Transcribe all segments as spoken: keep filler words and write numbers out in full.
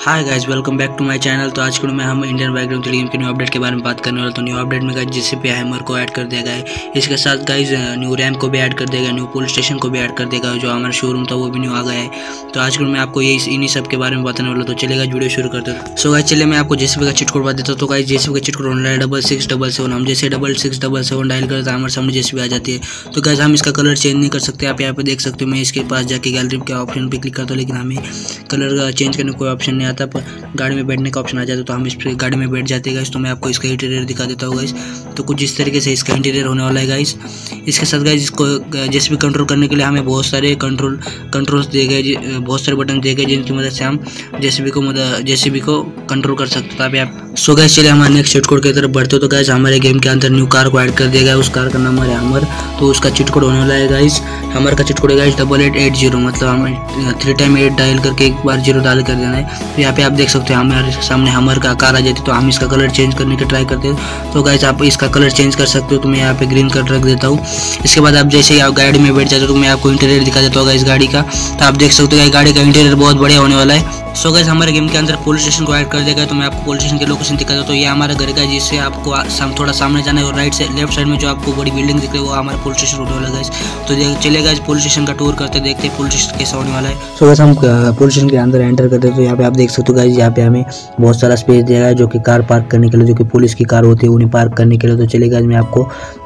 Hi guys, welcome back to my channel. तो आज के में हम इंडियन बैकग्राउंड थ्री गेम के न्यू अपडेट के बारे में बात करने वाले। तो न्यू अपडेट में गाइस जेसीपी हैमर को ऐड कर दिया गया है। इसके साथ गाइस न्यू रैम को भी ऐड कर दिया गया, न्यू पुलिस स्टेशन को भी ऐड कर देगा। जो हमारा शोरूम था वो भी न्यू आ गया है। तो आज के मैं आपको ये इन्हीं सब के बारे में बताने वाला। तो चलेगा वीडियो शुरू करते हैं। सो गाइस चलिए मैं आपको जेसीपी का चिट कोड बता देता हूँ। तो गाइस जेसीपी का चिट कोड होना है डबल सिक्स डबल सेवन। हम जैसे double six double seven dial करते हैं हमारे सामने जेसीपी आ जाती है। तो गाइस हम इसका कलर चेंज नहीं कर सकते। आप यहाँ पे देख सकते हो। मैं इसके पास जाके गैलरी के ऑप्शन पे क्लिक करता हूँ, लेकिन हमें कलर का चेंज करने कोई ऑप्शन नहीं आता। पर गाड़ी में बैठने का ऑप्शन आ जाता है तो हम इस पर गाड़ी में बैठ जाते हैं गाइस। तो मैं आपको इसका इंटीरियर दिखा देता हूँ गाइस। तो कुछ इस तरीके से इसका इंटीरियर होने वाला है गाइस। इसके साथ गाइस इसको जेसीबी कंट्रोल करने के लिए हमें बहुत सारे कंट्रोल कंट्रोल्स दिए गए, बहुत सारे बटन दिए गए जिनकी मदद से हम जेसीबी को मदद जेसीबी को कंट्रोल कर सकते हैं। आप सो गाइस चलिए हमारे नेक्स्ट चिट कोड की तरफ बढ़ते हो। तो गाइस हमारे गेम के अंदर न्यू कार को ऐड कर दिया गया है। उस कार का नाम है हमर। तो उसका चिट कोड होने वाला है गाइस। हमर का चिट कोड है guys double eight eight zero. मतलब हमें थ्री टाइम एट डायल करके एक बार जीरो डायल कर देना है। तो यहाँ पे आप देख सकते हो हमारे सामने हमर का कार आ जाती है। तो हम इसका कलर चेंज करने की ट्राई करते हैं। तो गाइस आप इसका कलर चेंज कर सकते हो। तो मैं यहाँ पे ग्रीन कलर रख देता हूँ। इसके बाद आप जैसे ही आप गाड़ी में बैठ जाते हो तो मैं आपको इंटीरियर दिखा देता हूँ इस गाड़ी का। तो आप देख सकते हो गाड़ी का इंटीरियर बहुत बढ़िया होने वाला है। सो गाइस हमारे गेम के अंदर पुलिस स्टेशन को ऐड कर देगा। तो मैं आपको पुलिस स्टेशन के लोकेशन दिखा देता हूँ। तो ये हमारा घर का, जिससे आपको साम, थोड़ा सामने जाना है और राइट साइड लेफ्ट साइड में जो आपको बड़ी बिल्डिंग दिख रही है वो हमारा पुलिस स्टेशन होने वाला है। तो चलेगा इस पुलिस स्टेशन का टूर करते देखते हैं पुलिस स्टेशन कैसा होने वाला है। सो गाइस हम पुलिस स्टेशन के अंदर एंटर करते हैं। तो यहाँ पे आप देख सकते हो गाइस, यहाँ पे हमें बहुत सारा स्पेस दिया है जो कि कार पार्क करने के लिए, जो कि पुलिस की कार होती है उन्हें पार्क करने के लिए। तो चलेगा मैं आपको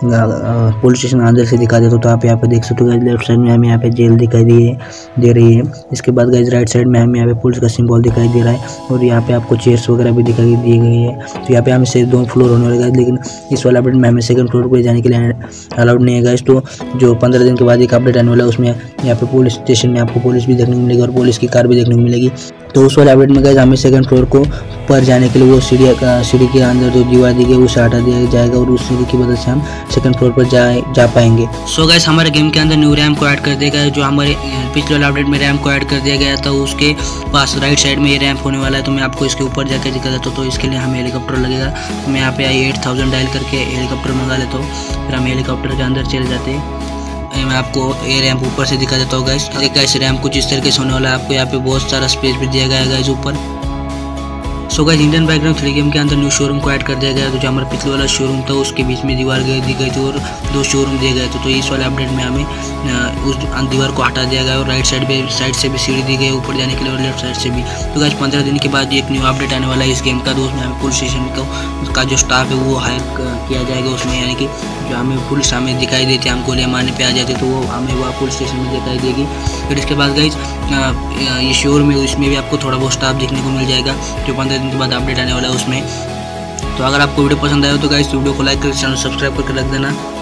पुलिस स्टेशन अंदर से दिखा देता हूँ। तो आप यहाँ पे देख सकते हो गाइस, लेफ्ट साइड में हमें यहाँ पे जेल दिखाई दे रही है। इसके बाद गाइस राइट साइड में हमें यहाँ पे पुलिस का सिंबल दिखाई दे रहा है और यहाँ पे आपको चेयर्स वगैरह भी दिखाई दी गई है। तो यहाँ पे हमें से दो फ्लोर होने वाले गाइस, लेकिन इस वाला अपडेट में हमें सेकंड फ्लोर पे जाने के लिए अलाउड नहीं है गाइस। तो जो पंद्रह दिन के बाद एक अपडेट आने वाला है उसमें यहाँ पे पुलिस स्टेशन में आपको पुलिस भी देखने को मिलेगी और पुलिस की कार भी देखने को मिलेगी। तो उस वाले अपडेट में गाइस हमें सेकंड फ्लोर को पर जाने के लिए वो सीढ़ी का सीढ़ी के अंदर जो दीवार दी गई उसे हटा दिया जाएगा और उस सीढ़ी की मदद से हम सेकंड फ्लोर पर जा जा पाएंगे। सो गाइस हमारे गेम के अंदर न्यू रैम को ऐड कर दिया गया है। जो हमारे पिछले वाले अपडेट में रैम को ऐड कर दिया गया था उसके पास राइट साइड में ये रैम्प होने वाला है। तो मैं आपको इसके ऊपर जाकर दिखा देता हूँ। तो इसके लिए हमें हेलीकॉप्टर लगेगा। तो मैं यहाँ पे आई एट थाउजेंड डायल करके हेलीकॉप्टर मंगा लेता हूँ। फिर हम हेलीकॉप्टर के अंदर चले जाते हैं। मैं आपको ये रैम्प ऊपर से दिखा देता हूँ गाइस। कैसे रैम्प कुछ इस तरीके से होने वाला है। आपको यहाँ पे बहुत सारा स्पेस भी दिया गया है गाइस ऊपर। So guys Indian background three game के अंदर न्यू शोरूम को ऐड कर दिया गया। तो जो हमारा पिछले वाला शोरूम था उसके बीच में दीवार दी गई थी और दो शोरूम दिए गए थे। तो इस वाले अपडेट में हमें उस दीवार को हटा दिया गया और राइट साइड पे साइड से भी सीढ़ी दी गई ऊपर जाने के लिए और लेफ्ट साइड से भी। तो गाइस पंद्रह दिन के बाद एक न्यू अपडेट आने वाला है इस गेम का। तो उसमें हमें पुलिस स्टेशन को उसका जो स्टाफ है वो हायर किया जाएगा उसमें, यानी कि जो हमें पुलिस हमें दिखाई देती है, हम गोली मारने पे आ जाते तो वो हमें वह पुलिस स्टेशन में दिखाई देगी। फिर इसके बाद गाइस ये शोरूम है उसमें भी आपको थोड़ा बहुत स्टाफ देखने को मिल जाएगा जो पंद्रह दिन के बाद अपडेट आने वाला है उसमें। तो अगर आपको वीडियो पसंद आया हो तो गाइस वीडियो को लाइक करके चैनल सब्सक्राइब करके रख देना।